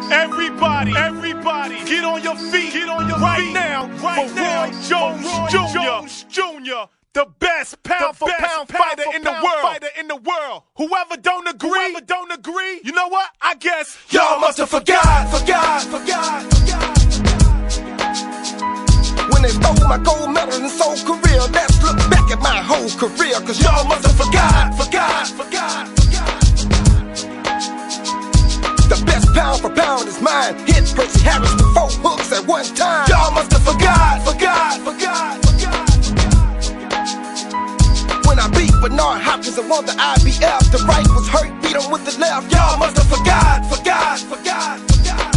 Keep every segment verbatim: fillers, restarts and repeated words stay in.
Everybody, everybody, get on your feet, get on your right feet now, right for now. Roy Jones Roy Junior Jones Junior, the best pound the for best pound, pound fighter, for in, pound the world. fighter in the world. Whoever don't agree, whoever don't agree, you know what? I guess y'all must have forgot, forgot, forgot, forgot. When they stole my gold medal and soul career, let's look back at my whole career, cause y'all must have forgot, forgot, forgot, forgot. The best pound for pound is mine. Hit Percy Harris with four hooks at one time. Y'all must have forgot, forgot, forgot, forgot. When I beat Bernard Hopkins and won the I B F, the right was hurt, beat him with the left. Y'all must have forgot, forgot, forgot, forgot.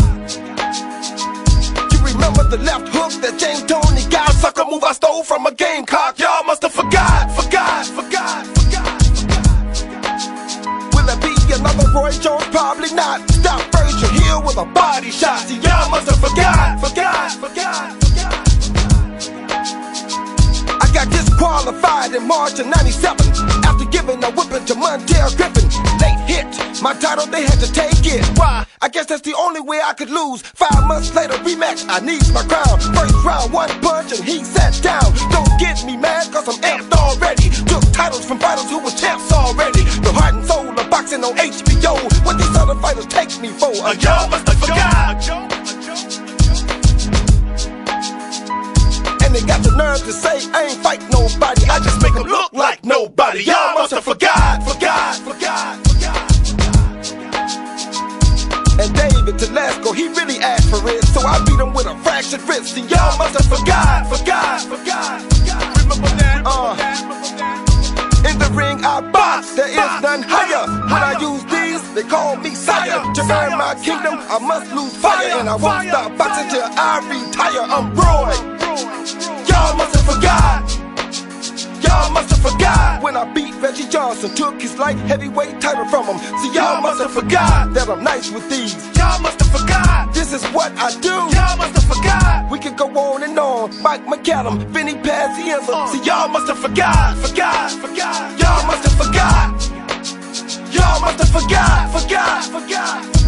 You remember the left hook that James Toney got? Sucker move I stole from a Gamecock. Y'all must have forgot, forgot, forgot, forgot. Will it be another Roy Jones? Probably not. Stop Frazier Hill with a body shot. See, y'all must have forgot, forgot, forgot, forgot. I got disqualified in March of ninety-seven after giving a whipping to Montel Griffin. Late hit, my title, they had to take it. Why? I guess that's the only way I could lose. Five months later, rematch, I need my crown. First round, one punch, and he sat down. Don't get me mad, cause I'm amped already. Took titles from fighters who were champs already. The heart and soul of boxing on H B O. What these other fighters take me for? A y'all must have forgot. And they got the nerve to say I ain't fight nobody, I just make them look like nobody. Y'all must have forgot, forgot, forgot, forgot. And David Telesco, he really asked for it, so I beat him with a fractured wrist. And y'all must have forgot, forgot, forgot, forgot. Remember that, uh, in the ring I box, there is none higher. When I use these, they call me sire. To earn my kingdom, I must lose fire, and I won't stop boxing till I retire. I'm Roy. Y'all must have forgot. Y'all must have forgot when I beat Reggie Johnson, took his light heavyweight title from him. See, y'all must have forgot that I'm nice with these. Y'all must have forgot this is what I do. Y'all must have forgot. We can go on and on. Mike McCallum, Vinny Pazienza. Uh. See, y'all must have forgot, forgot, forgot. Y'all must have forgot. Y'all must have forgot, forgot, forgot.